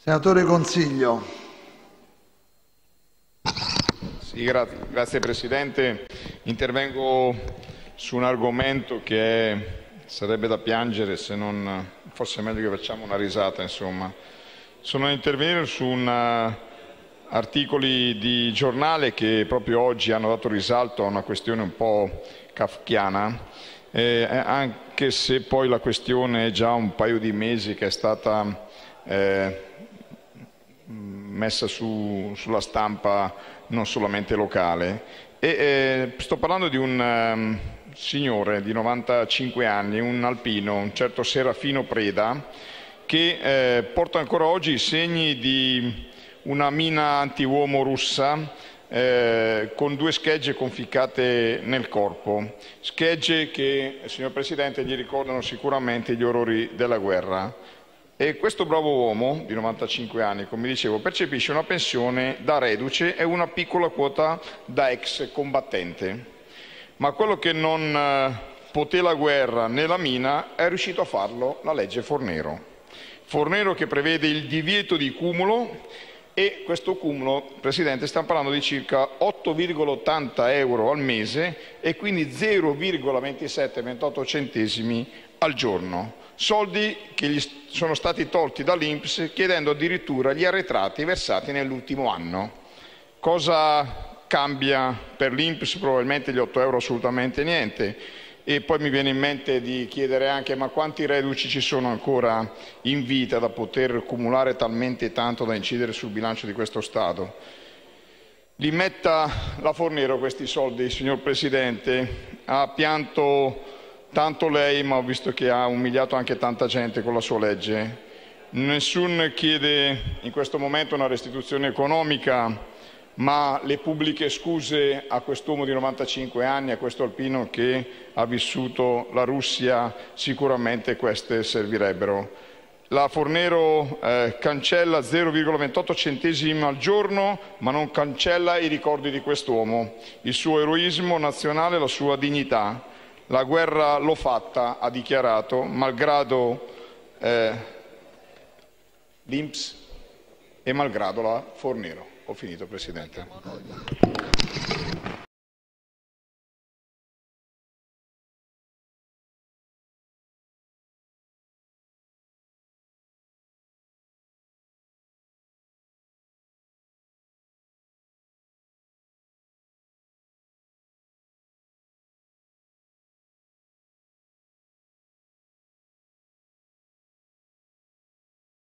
Senatore Consiglio. Sì, grazie Presidente. Intervengo su un argomento che sarebbe da piangere, se non forse è meglio che facciamo una risata, insomma. Sono a intervenire su articoli di giornale che proprio oggi hanno dato risalto a una questione un po' kafkiana, anche se poi la questione è già un paio di mesi che è stata messa sulla stampa non solamente locale. Sto parlando di un signore di 95 anni, un alpino, un certo Serafino Preda, che porta ancora oggi i segni di una mina antiuomo russa con 2 schegge conficcate nel corpo, schegge che, signor Presidente, gli ricordano sicuramente gli orrori della guerra. E questo bravo uomo di 95 anni, come dicevo, percepisce una pensione da reduce e una piccola quota da ex combattente. Ma quello che non poté la guerra né la mina è riuscito a farlo la legge Fornero. Fornero che prevede il divieto di cumulo, e questo cumulo, Presidente, stiamo parlando di circa 8,80 euro al mese e quindi 0,2728 centesimi al giorno. Soldi che gli sono stati tolti dall'INPS, chiedendo addirittura gli arretrati versati nell'ultimo anno. Cosa cambia per l'INPS? Probabilmente gli 8 euro assolutamente niente. E poi mi viene in mente di chiedere anche: ma quanti reduci ci sono ancora in vita da poter cumulare talmente tanto da incidere sul bilancio di questo Stato? Li metta la Fornero questi soldi, signor Presidente. Ha pianto tanto lei, ma ho visto che ha umiliato anche tanta gente con la sua legge. Nessun chiede in questo momento una restituzione economica, ma le pubbliche scuse a quest'uomo di 95 anni, a questo alpino che ha vissuto la Russia, sicuramente queste servirebbero. La Fornero cancella 0,28 centesimi al giorno, ma non cancella i ricordi di quest'uomo, il suo eroismo nazionale, la sua dignità. La guerra l'ho fatta, ha dichiarato, malgrado l'INPS e malgrado la Fornero. Ho finito, Presidente.